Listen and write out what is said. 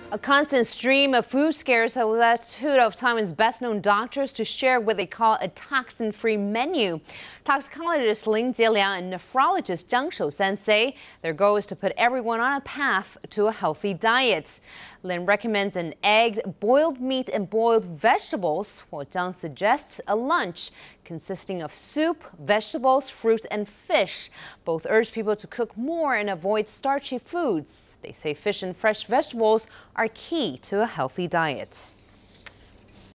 A constant stream of food scares has led two of Taiwan's best-known doctors to share what they call a toxin-free menu. Toxicologist Lin Chieh-liang and nephrologist Chiang Shou-shan say their goal is to put everyone on a path to a healthy diet. Lin recommends an egg, boiled meat, and boiled vegetables, while Chiang suggests a lunch consisting of soup, vegetables, fruit, and fish. Both urge people to cook more and avoid starchy foods. They say fish and fresh vegetables are key to a healthy diet.